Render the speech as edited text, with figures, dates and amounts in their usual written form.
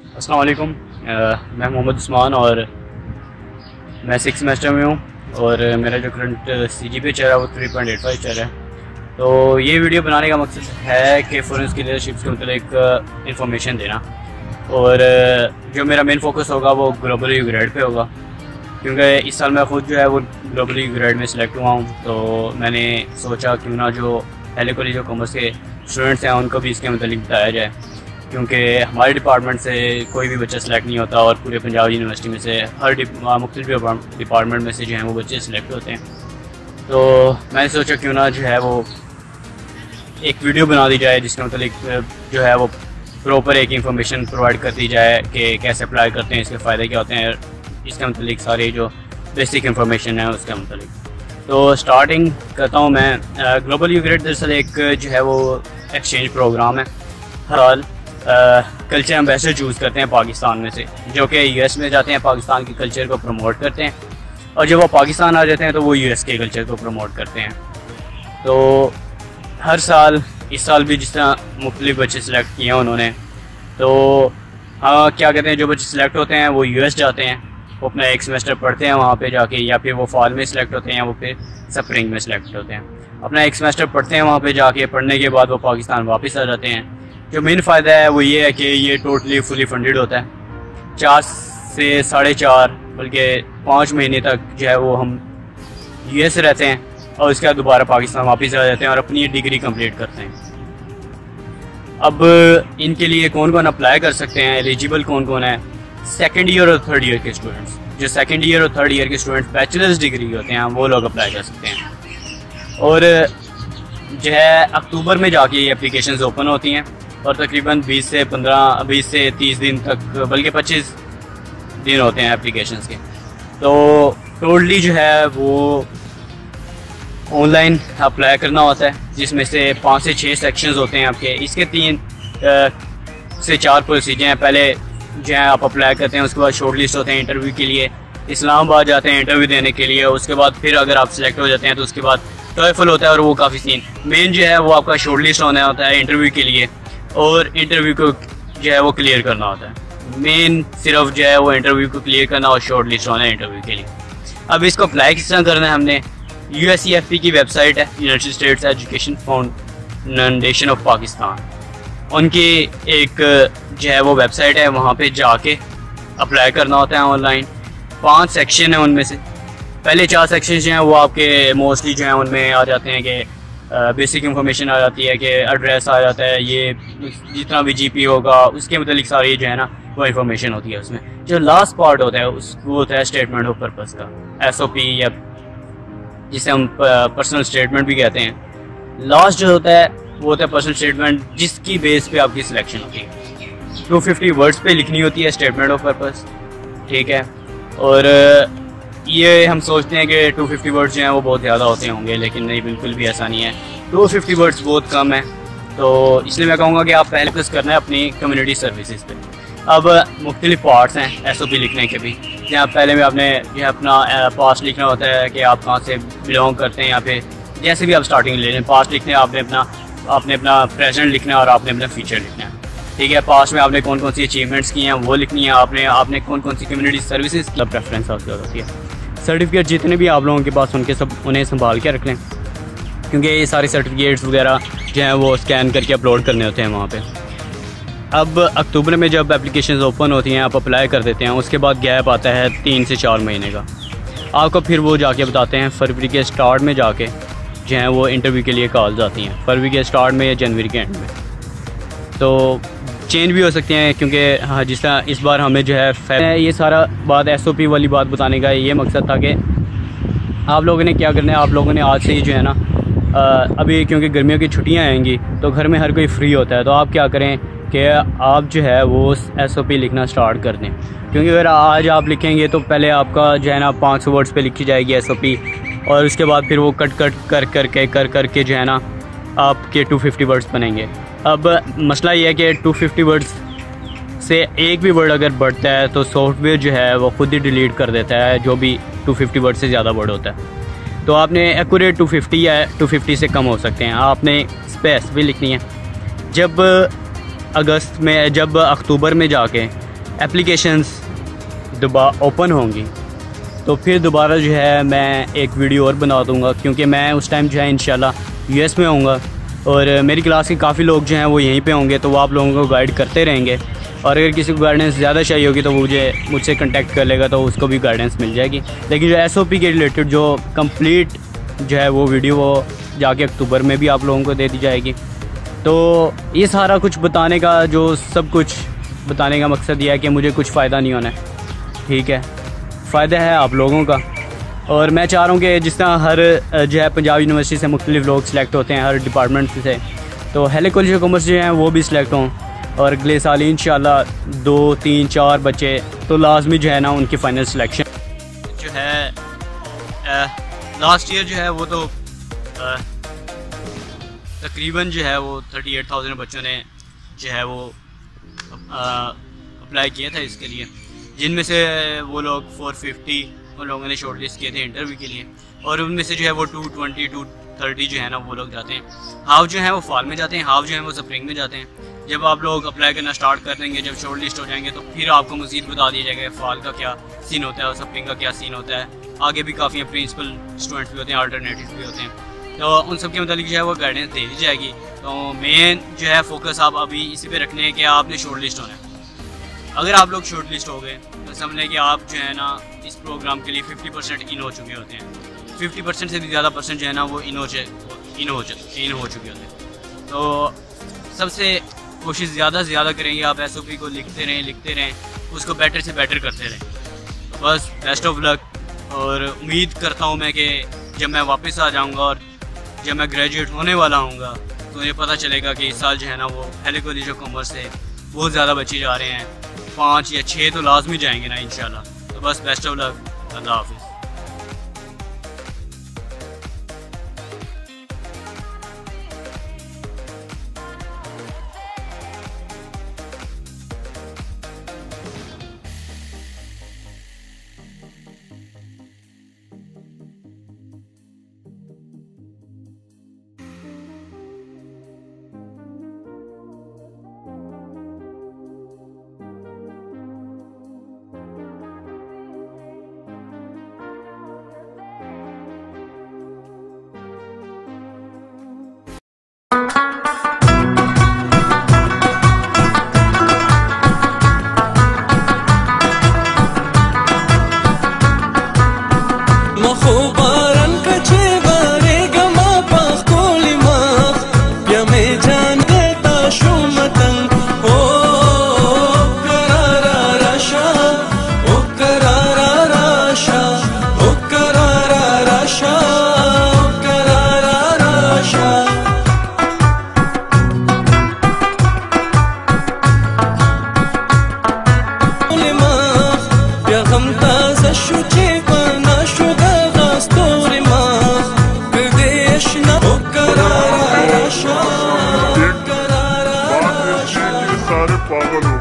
अस्सलाम वालेकुम। मैं मोहम्मद उस्मान और मैं 6th सेमेस्टर में हूँ और मेरा जो करंट CGPA चल रहा है वो 3.85 चल रहा है। तो ये वीडियो बनाने का मकसद है कि फॉरेन की लीडरशिप्स के मतलब इंफॉर्मेशन देना, और जो मेरा मेन फोकस होगा वो ग्लोबल UGRAD पे होगा, क्योंकि इस साल मैं ख़ुद जो है वो ग्लोबल UGRAD में सिलेक्ट हुआ हूँ। तो मैंने सोचा क्यों ना जो हाईली कॉलेज ऑफ कॉमर्स के स्टूडेंट्स हैं उनको भी इसके मतलब बताया जाए, क्योंकि हमारे डिपार्टमेंट से कोई भी बच्चा सिलेक्ट नहीं होता और पूरे पंजाब यूनिवर्सिटी में से हर मुख्तलिफ डिपार्टमेंट में से जो हैं वो बच्चे सिलेक्ट होते हैं। तो मैंने सोचा क्यों ना जो है वो एक वीडियो बना दी जाए जिसका मतलब जो है वो प्रॉपर एक इंफॉर्मेशन प्रोवाइड कर दी जाए कि कैसे अप्लाई करते हैं, इसके फ़ायदे क्या होते हैं, इसके मतलब सारी जो बेसिक इंफॉर्मेशन है उसके मतलब। तो स्टार्टिंग करता हूँ मैं। ग्लोबल UGRAD दरअसल एक जो है वो एक्सचेंज प्रोग्राम है। हर साल कल्चर एम्बेसडर चूज़ करते हैं पाकिस्तान में से, जो कि US में जाते हैं, पाकिस्तान के कल्चर को प्रमोट करते हैं, और जब वो पाकिस्तान आ जाते हैं तो वो US के कल्चर को प्रमोट करते हैं। तो हर साल, इस साल भी जिस तरह मुख्तलिफ बच्चे सिलेक्ट किए हैं उन्होंने, तो हाँ क्या कहते हैं, जो बच्चे सिलेक्ट होते हैं वो US जाते हैं, वो अपना एक सेमेस्टर पढ़ते हैं वहाँ पे जाके, या फिर वो फॉल में सिलेक्ट होते हैं या वो फिर स्प्रिंग में सिलेक्ट होते हैं। अपना एक सेमेस्टर पढ़ते हैं वहाँ पे जाके, पढ़ने के बाद वो पाकिस्तान वापस आ जाते हैं। जो मेन फ़ायदा है वो ये है कि ये टोटली फुली फंडेड होता है। 4 से 4.5 बल्कि 5 महीने तक जो है वो हम US रहते हैं और उसके बाद दोबारा पाकिस्तान वापस आ जाते हैं और अपनी डिग्री कंप्लीट करते हैं। अब इनके लिए कौन कौन अप्लाई कर सकते हैं, एलिजिबल कौन कौन है? 2nd ईयर और 3rd ईयर के स्टूडेंट्स। जो 2nd ईयर और 3rd ईयर के स्टूडेंट्स बैचलर्स डिग्री होते हैं वो लोग अप्लाई कर सकते हैं। और जो है अक्टूबर में जाके ये एप्लीकेशंस ओपन होती हैं और तकरीबन 20 से 30 दिन तक, बल्कि 25 दिन होते हैं एप्लीकेशंस के। तो टोटली जो है वो ऑनलाइन अप्लाई करना होता है, जिसमें से 5 से 6 सेक्शंस होते हैं आपके। इसके 3 से 4 प्रोसीजर हैं। पहले जो है आप अप्लाई करते हैं, उसके बाद शॉर्ट लिस्ट होते हैं इंटरव्यू के लिए, इस्लामाबाद जाते हैं इंटरव्यू देने के लिए। उसके बाद फिर अगर आप सिलेक्ट हो जाते हैं तो उसके बाद टॉयफल होता है, और वो काफ़ी सीन मेन जो है वो आपका शॉर्ट लिस्ट होना होता है इंटरव्यू के लिए, और इंटरव्यू को जो है वो क्लियर करना होता है। मेन सिर्फ जो है वो इंटरव्यू को क्लियर करना और शॉर्ट लिस्ट होना है इंटरव्यू के लिए। अब इसको अप्लाई किस तरह करना है? हमने USCFP की वेबसाइट है, United States Education Foundation of Pakistan, उनकी एक जो है वो वेबसाइट है, वहाँ पे जाके अप्लाई करना होता है ऑनलाइन। 5 सेक्शन है, उनमें से पहले 4 सेक्शन जो हैं वो आपके मोस्टली जो हैं उनमें आ जाते हैं कि बेसिक इंफॉर्मेशन आ जाती है, कि एड्रेस आ जाता है, ये जितना भी GP होगा उसके मतलब सारी जो है ना वो इंफॉर्मेशन होती है उसमें। जो लास्ट पार्ट होता है उसको होता है स्टेटमेंट ऑफ पर्पस का, SOP, या जिसे हम पर्सनल स्टेटमेंट भी कहते हैं। लास्ट जो होता है वो होता है पर्सनल स्टेटमेंट, जिसकी बेस पे आपकी सिलेक्शन होती है। 250 वर्ड्स पे लिखनी होती है स्टेटमेंट ऑफ पर्पस, ठीक है। और ये हम सोचते हैं कि 250 वर्ड्स जो हैं वो बहुत ज़्यादा होते होंगे, लेकिन नहीं, बिल्कुल भी ऐसा नहीं है। 250 वर्ड्स बहुत कम है, तो इसलिए मैं कहूँगा कि आप पहले फोकस करना है अपनी कम्युनिटी सर्विसेज पे। अब मुख्तलिफ पार्ट्स हैं SOP लिखने के भी, जहाँ पहले में आपने जो है अपना पास्ट लिखना होता है कि आप कहाँ से बिलोंग करते हैं, या फिर जैसे भी आप स्टार्टिंग ले लें। पास्ट लिखने आपने अपना प्रेजेंट लिखना है और आपने अपना फ्यूचर लिखना है, ठीक है। पास्ट में आपने कौन कौन सी अचीवमेंट्स की हैं वो लिखनी है, आपने कौन कौन सी कम्युनिटी सर्विसेज की प्रेफरेंस होती है। सर्टिफिकेट जितने भी आप लोगों के पास उन्हें संभाल के रख लें, क्योंकि ये सारे सर्टिफिकेट्स वगैरह जो हैं वो स्कैन करके अपलोड करने होते हैं वहाँ पे। अब अक्टूबर में जब एप्लीकेशंस ओपन होती हैं आप अप्लाई कर देते हैं, उसके बाद गैप आता है 3 से 4 महीने का। आपको फिर वो जाके बताते हैं फरवरी के स्टार्ट में जाके जो हैं वो इंटरव्यू के लिए कॉल्स आती हैं, फरवरी के स्टार्ट में या जनवरी के एंड में। तो चेंज भी हो सकते हैं, क्योंकि हाँ जिस तरह इस बार हमें जो है ये सारा बात SOP वाली बात बताने का ये मकसद था कि आप लोगों ने क्या करना है, आप लोगों ने आज से ही जो है ना अभी क्योंकि गर्मियों की छुट्टियां आएंगी तो घर में हर कोई फ्री होता है, तो आप क्या करें कि आप जो है वो SOP लिखना स्टार्ट कर दें। क्योंकि अगर आज आप लिखेंगे तो पहले आपका जो है ना 500 वर्ड्स पे लिखी जाएगी SOP, और उसके बाद फिर वो कट करके जो है ना आपके 250 वर्ड्स बनेंगे। अब मसला ये है कि 250 वर्ड्स से एक भी वर्ड अगर बढ़ता है तो सॉफ्टवेयर जो है वो खुद ही डिलीट कर देता है, जो भी 250 वर्ड से ज़्यादा वर्ड होता है। तो आपने एक्यूरेट 250 या 250 से कम हो सकते हैं, आपने स्पेस भी लिखनी है। जब अक्टूबर में जाके एप्लीकेशंस दोबारा ओपन होंगी तो फिर दोबारा जो है मैं एक वीडियो और बना दूंगा, क्योंकि मैं उस टाइम जो है इंशाल्लाह यूएस में होऊंगा और मेरी क्लास के काफ़ी लोग जो हैं वो यहीं पे होंगे, तो वो आप लोगों को गाइड करते रहेंगे। और अगर किसी को गाइडेंस ज़्यादा चाहिए होगी तो वो मुझसे कांटेक्ट कर लेगा, तो उसको भी गाइडेंस मिल जाएगी। लेकिन जो एसओपी के रिलेटेड जो कंप्लीट जो है वो वीडियो वो जाके अक्टूबर में भी आप लोगों को दे दी जाएगी। तो ये सारा कुछ बताने का, जो सब कुछ बताने का मकसद ये है कि मुझे कुछ फ़ायदा नहीं होना है, ठीक है, फ़ायदा है आप लोगों का। और मैं चाह रहा हूँ कि जिस तरह हर जो है पंजाब यूनिवर्सिटी से मुख्तलिफ लोग सिलेक्ट होते हैं हर डिपार्टमेंट से, तो हाईली कॉलेज ऑफ कॉमर्स जो हैं वो भी सिलेक्ट हों और अगले साल इंशाल्लाह 2, 3, 4 बच्चे तो लाजमी जो है ना उनकी फ़ाइनल सिलेक्शन जो है। लास्ट ईयर जो है वो तो तकरीबन जो है वो 38,000 बच्चों ने जो है वो अप्लाई किया था इसके लिए, जिनमें से वो लोग 450 उन लोगों ने शॉर्ट लिस्ट किए थे इंटरव्यू के लिए, और उनमें से जो है वो 220, 230 जो है ना वो लोग जाते हैं। हाफ जो है वो फॉल में जाते हैं, हाफ जो है वो स्प्रिंग में जाते हैं। जब आप लोग अप्लाई करना स्टार्ट कर देंगे, जब शॉर्ट लिस्ट हो जाएंगे, तो फिर आपको मज़ीद बता दिया जाएगा फॉल का क्या सीन होता है और स्प्रिंग का क्या सीन होता है। आगे भी काफ़ी प्रिंसिपल स्टूडेंट्स भी होते हैं, अल्टरनेटिव भी होते हैं, तो उन सब के मतलब जो है वो गाइडेंस दे दी जाएगी। तो मेन जो है फोकस आप अभी इसी पे रखने हैं कि आपने शॉर्ट लिस्ट होना है। अगर आप लोग शॉर्ट लिस्ट हो गए तो समझ लें कि आप जो है ना इस प्रोग्राम के लिए 50% इन हो चुके होते हैं। 50% से भी ज़्यादा परसेंट जो है ना वो इन हो चुके होते हैं। तो सबसे कोशिश ज़्यादा से ज़्यादा करेंगे, आप एसओपी को लिखते रहें, उसको बेटर से बेटर करते रहें। तो बस बेस्ट ऑफ लक, और उम्मीद करता हूँ मैं कि जब मैं वापस आ जाऊँगा और जब मैं ग्रेजुएट होने वाला हूँगा तो मुझे पता चलेगा कि इस साल जो है ना वो हाईली कॉलेज ऑफ कॉमर्स से बहुत ज़्यादा बच्चे जा रहे हैं, 5 या 6 तो लाजमी जाएंगे ना इंशाल्लाह। तो बस बेस्ट ऑफ लक, अल्लाह हाफिज़। पागल हो